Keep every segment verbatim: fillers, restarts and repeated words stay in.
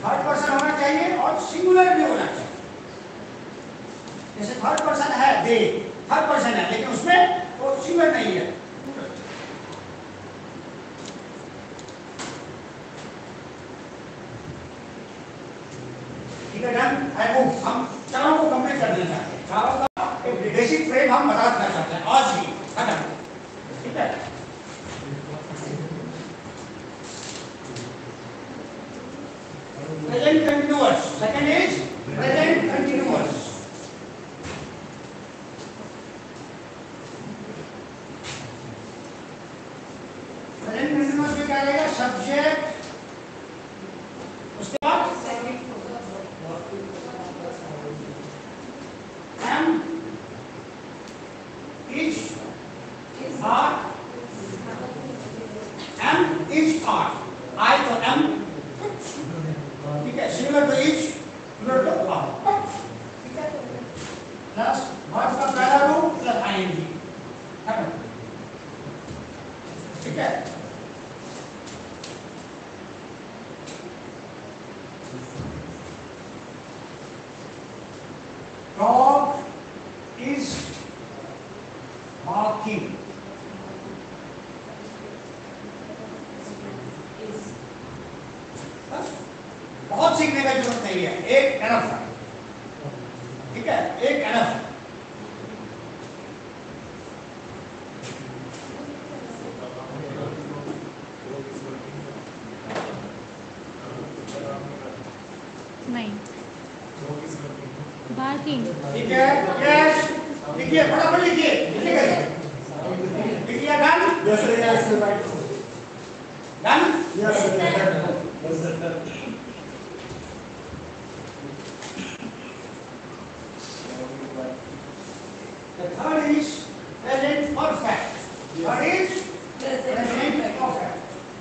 Third person होना चाहिए और सिंगुलर भी होना चाहिए। जैसे थर्ड पर्सन है दे, थर्ड पर्सन है लेकिन उसमें वो सिंगुलर नहीं है। ठीक है डन। I move. हम चारों को कंप्लीट कर देना चाहते हैं, चारों का एक बेसिक फ्रेम हम बता देना चाहते हैं आज ही खत्म। ठीक है। Present continuous, second is present continuous. Present continuous में क्या रहेगा? सब्जेक्ट, उसके बाद am is are, am is are, I तो एम, ठीक है, similar to is, similar to are, ठीक है, प्लस वर्ब का पहला रूप प्लस आईएनजी, ठीक है। Dog is barking. बहुत सीखने की जरूरत नहीं है, एक एनफ है, ठीक है, एक एनफ। नहीं बार्किंग, ठीक है, यस, लिखिए फटाफट लिखिए, लिखिए लिखिए done. Yes, sir. Yes, sir. Right. Done. Yes, sir. Yes, sir. The third is present perfect. Third is present perfect.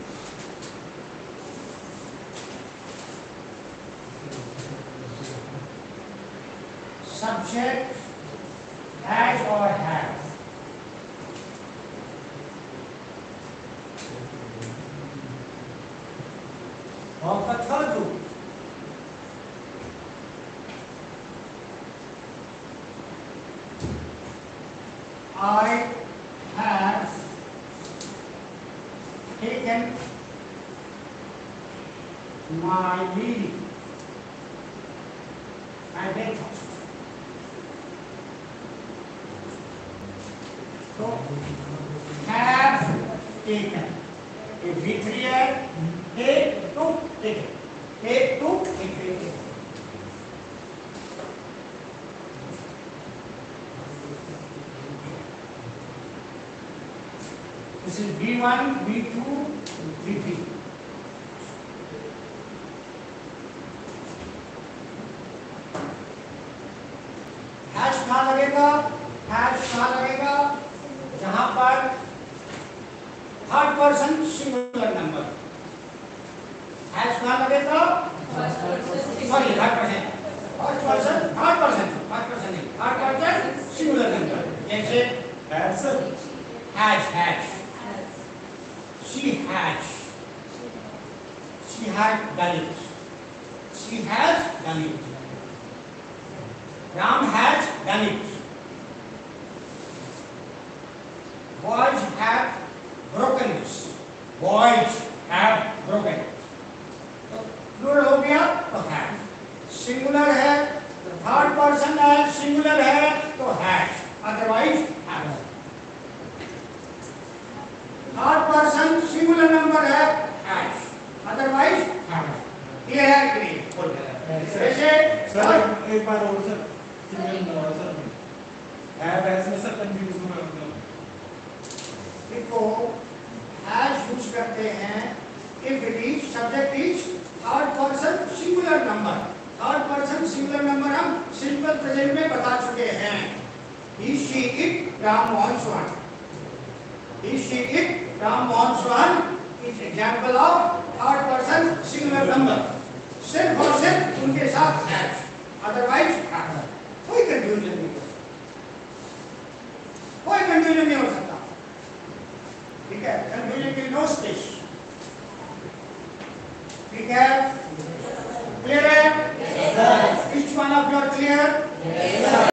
Subject has or have. और का थर्ड रूप I have taken my leave at breakfast. So, have taken. A victory, take to take. Take to take. This is B one, B two, B three. Has कहाँ लगेगा? Has कहाँ लगेगा? जहां पर third person singular number. Has कहाँ लगेगा? Sorry third person, third person, third person, third person नहीं, third person singular number. जैसे Has, sir. Has has, she has, she had done it, she has done it, Ram has done it, boys have broken it, boys have broken it। तो plural हो गया तो have, singular है तो third person है, singular है तो has, otherwise have. Third person singular number है हैज, अदरवाइज हैव। ये है कि नहीं? बोल जैसे सर एक बार और सर सर हैव हैज में सर कंफ्यूज हो रहा हूं। देखो हैज यूज करते हैं if it is subject is third person singular number. Third person singular number हम सिंपल प्रेजेंट में बता चुके हैं। He she it Ram Mohan Sohan, he she it Ram Mohan Swan is example of third person singular number। सिर्फ और सिर्फ उनके साथ है, अदरवाइज कोई कंफ्यूजन नहीं, कोई कंफ्यूजन नहीं हो सकता। ठीक है, कंफ्यूजन की नो स्पेस। ठीक है। clear?